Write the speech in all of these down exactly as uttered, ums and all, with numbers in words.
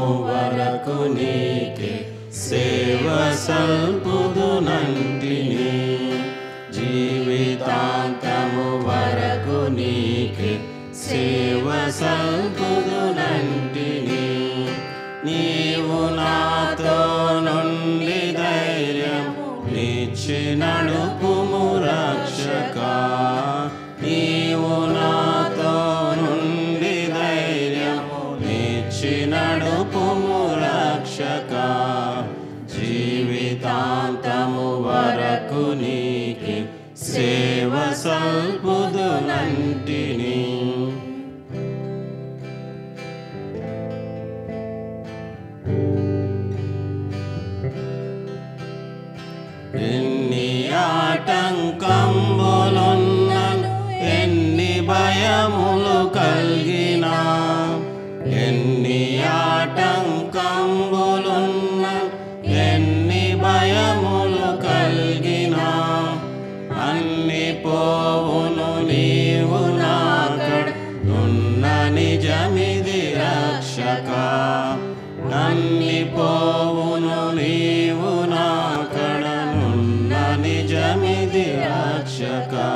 వరకు నీకే సేవ సల్పుదునంటిని జీవితాంతము వరకు నీకే సేవ సల్పుదునంటిని నీవు నాతో నుండి ధైర్యం నిచ్చి నడుపుము రక్షకా నీవు నాతో నుండి ధైర్యం నిచ్చి నడుపుము రక్షకా జీవితాంతము వరకు నీకే సేవ సల్పుదునంటిని ఎన్ని ఆటంకములున్నను ఎన్ని భయములు కలిగినా ఎన్ని ఆటంకములున్నను ఎన్ని భయములు కలిగినా అన్ని పోవును నీవు నాకడ నున్న నిజమిది రక్షకా అన్ని పోవును నీవు నాకడ నున్న నిజమిది రక్షకా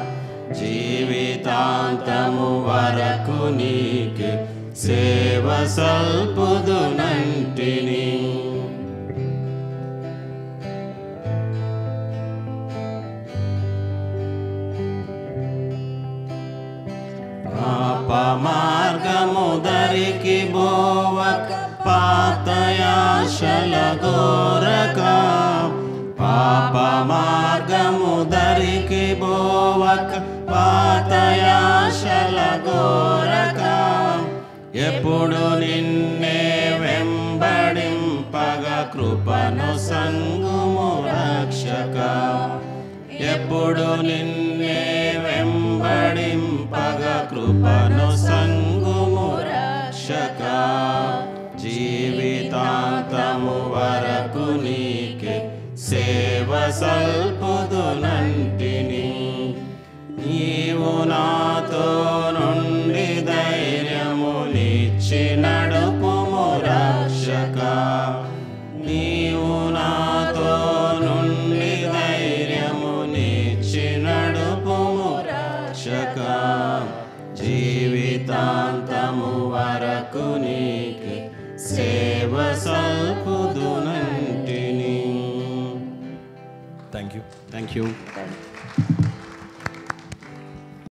జీవితాంతము వరకు నీకే సేవ సల్పుదునంటిని పాప మార్గము దరికి బోవక పాతయాశల గోరక పాప మార్గము దరికి బోవక పాతయాశల గోరక ఎప్పుడు నిన్నే వెంబడింపగ కృపను సంగుము రక్షక ఎప్పుడు నిన్నే వెంబడింపగ కృపను సంగుము రక్షక జీవితాంతము వరకు నీకే సేవ సల్పుదునంటిని నీవు నాతో నుండి ధైర్యము నిచ్చి నడుపుము రక్షకా నీవు నాతో నుండి ధైర్యము నిచ్చి నడుపుము రక్షకా జీవితాంతము వరకు నీకే సేవ సల్పుదునంటిని. Thank you thank you